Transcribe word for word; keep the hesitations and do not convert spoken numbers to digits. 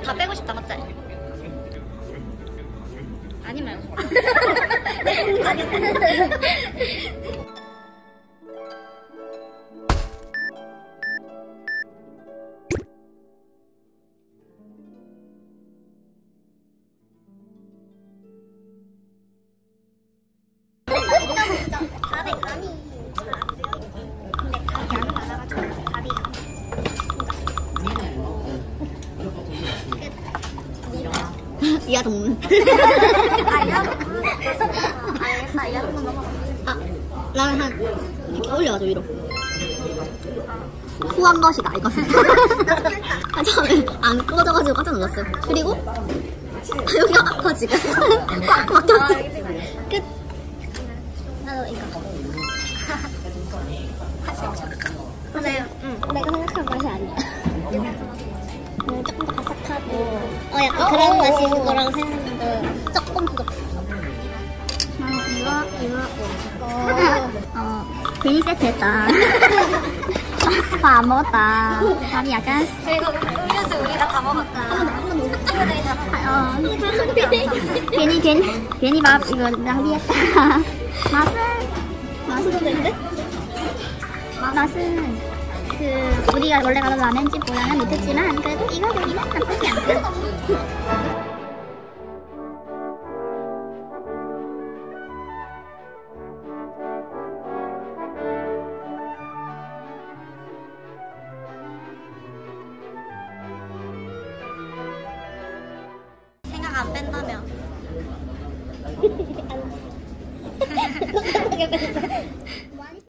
다 빼고 싶다, 맞지? 아니 말고. 밥에 간이 잘 안 되어 있고 근데 간이 안 많아가지고 밥이 이하동. 아 이하동 알겠다 이하동 넘어가. 아, 나는 한 올려가지고 위로. 후한 것이다 이것은. 아, 처음에 안 꺼져가지고 깜짝 놀랐어. 그리고 여기가 아파 지금. 꽉 막혔어. 끝. 나도 이거. 맞아요. 응. 내가 생각한 맛이 아니야. 음, 조금 더 바삭하고 어 약간 그런 맛이 그거라고 생각했는데 조금 부족했어. 나는 이거 이거 어, 어 괜히 세트했다. 밥 안 먹었다. 밥이 약간 그리고 음료수 우리가 다 먹었다. 흑주들이 다 먹었다. 어 괜히 괜히 괜히 밥 이거 낭비했다. 맛은 맛은 되는데? 맛은 그 우리가 원래 가던 라면집보다는 못했지만 그래도 이거 여기는 나쁘지 않다. 생각 안 뺀다며.